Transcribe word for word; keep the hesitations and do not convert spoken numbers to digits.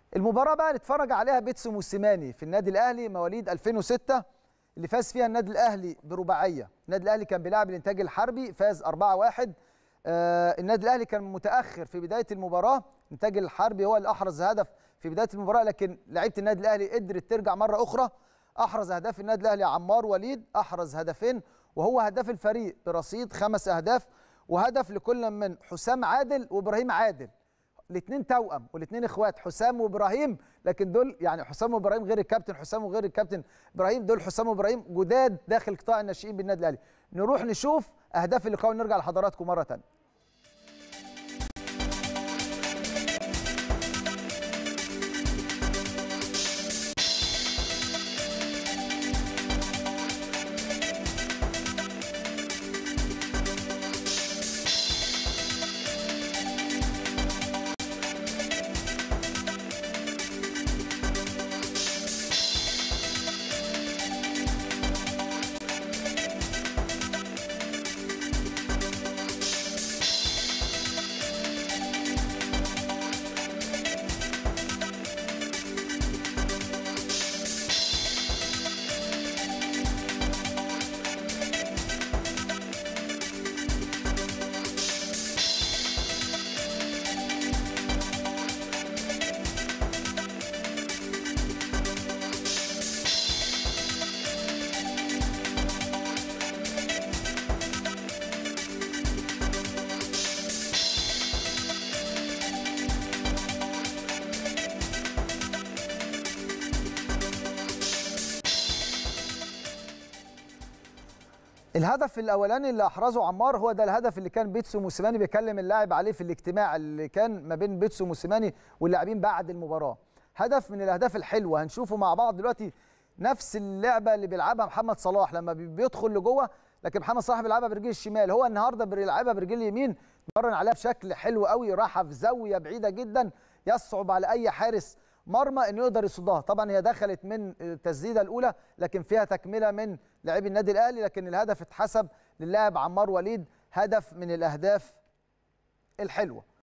المباراة بقى نتفرج عليها بيتسو موسيماني في النادي الأهلي مواليد ألفين وستة اللي فاز فيها النادي الأهلي برباعية. النادي الأهلي كان بيلعب الإنتاج الحربي، فاز أربعة واحد. آه النادي الأهلي كان متأخر في بداية المباراة، الإنتاج الحربي هو اللي أحرز هدف في بداية المباراة، لكن لعيبة النادي الأهلي قدرت ترجع مرة أخرى. أحرز أهداف النادي الأهلي عمار وليد، أحرز هدفين وهو هداف الفريق برصيد خمس أهداف، وهدف لكل من حسام عادل وإبراهيم عادل. الاثنين توأم والاثنين اخوات، حسام وابراهيم، لكن دول يعني حسام وابراهيم غير الكابتن حسام وغير الكابتن ابراهيم، دول حسام وابراهيم جداد داخل قطاع الناشئين بالنادي الاهلي. نروح نشوف اهداف اللقاء ونرجع لحضراتكم مره ثانيه. الهدف الاولاني اللي احرزه عمار هو ده الهدف اللي كان بيتسو موسيماني بيكلم اللاعب عليه في الاجتماع اللي كان ما بين بيتسو موسيماني واللاعبين بعد المباراه. هدف من الاهداف الحلوه هنشوفه مع بعض دلوقتي. نفس اللعبه اللي بيلعبها محمد صلاح لما بيدخل لجوه، لكن محمد صلاح بيلعبها برجل الشمال، هو النهارده بيلعبها برجل اليمين، اتمرن عليها بشكل حلو قوي، راحه في زاويه بعيده جدا يصعب على اي حارس مرمى انه يقدر يصدها. طبعا هي دخلت من التسديده الاولى لكن فيها تكمله من لاعبي النادي الاهلي، لكن الهدف اتحسب للاعب عمار وليد، هدف من الاهداف الحلوه.